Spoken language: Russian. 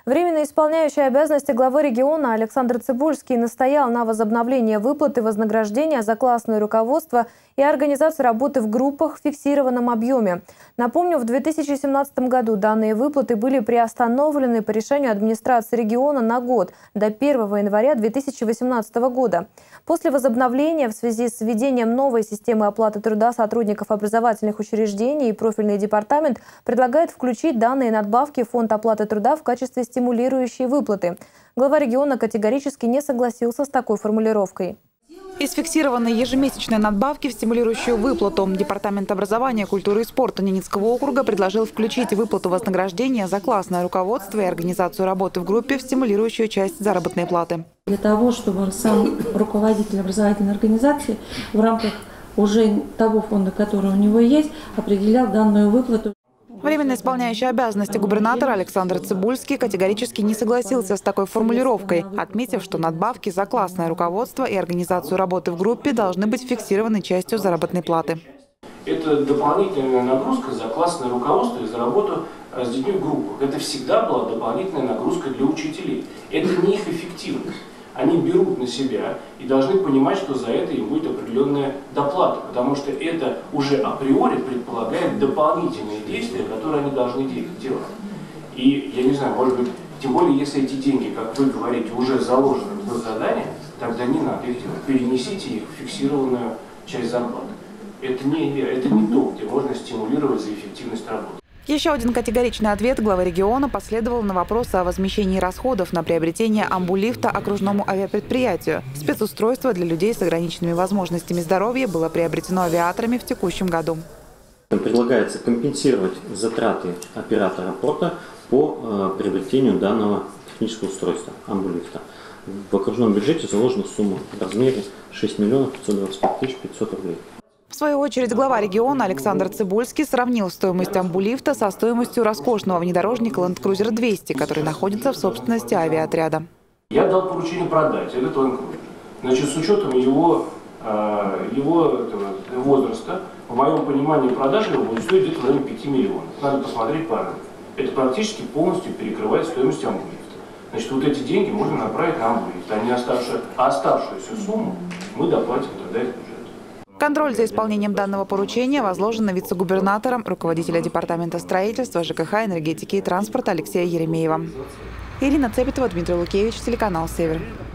Временно исполняющий обязанности главы региона Александр Цыбульский настоял на возобновлении выплаты вознаграждения за классное руководство и организацию работы в группах в фиксированном объеме. Напомню, в 2017 году данные выплаты были приостановлены по решению администрации региона на год до 1 января 2018 года. После возобновления в связи с введением новой системы оплаты труда сотрудников образовательных учреждений и профильный департамент предлагает включить данные надбавки в фонд оплаты труда в качестве стимулирующей выплаты. Глава региона категорически не согласился с такой формулировкой. Из фиксированной ежемесячной надбавки в стимулирующую выплату Департамент образования, культуры и спорта Ненецкого округа предложил включить выплату вознаграждения за классное руководство и организацию работы в группе в стимулирующую часть заработной платы. Для того, чтобы сам руководитель образовательной организации в рамках уже того фонда, который у него есть, определял данную выплату. Временно исполняющий обязанности губернатора Александр Цыбульский категорически не согласился с такой формулировкой, отметив, что надбавки за классное руководство и организацию работы в группе должны быть фиксированы частью заработной платы. Это дополнительная нагрузка за классное руководство и за работу с детьми в группах. Это всегда была дополнительная нагрузка для учителей. Это не их эффективность. Они берут на себя и должны понимать, что за это им будет определенная доплата, потому что это уже априори предполагает дополнительные действия, которые они должны делать. И, я не знаю, может быть, тем более, если эти деньги, как вы говорите, уже заложены в задание, тогда не надо их делать. Перенесите их в фиксированную часть зарплаты. Это не то, где можно стимулировать за эффективность работы. Еще один категоричный ответ главы региона последовал на вопрос о возмещении расходов на приобретение амбулифта окружному авиапредприятию. Спецустройство для людей с ограниченными возможностями здоровья было приобретено авиаторами в текущем году. Предлагается компенсировать затраты оператора порта по приобретению данного технического устройства амбулифта. В окружном бюджете заложена сумма в размере 6 миллионов 525 500 рублей. В свою очередь глава региона Александр Цыбульский сравнил стоимость амбулифта со стоимостью роскошного внедорожника Land Cruiser 200, который находится в собственности авиаотряда. Я дал поручение продать этот Land Cruiser. Значит, с учетом его возраста, в моем понимании продажи его будет стоить где-то в районе 5 миллионов. Надо посмотреть по рынку. Это практически полностью перекрывает стоимость амбулифта. Значит, вот эти деньги можно направить на амбулифт, а оставшуюся сумму мы доплатим тогда из бюджета. Контроль за исполнением данного поручения возложен на вице-губернатором, руководителя департамента строительства, ЖКХ, энергетики и транспорта Алексея Еремеева. Ирина Цепетова, Дмитрий Лукевич, телеканал «Север».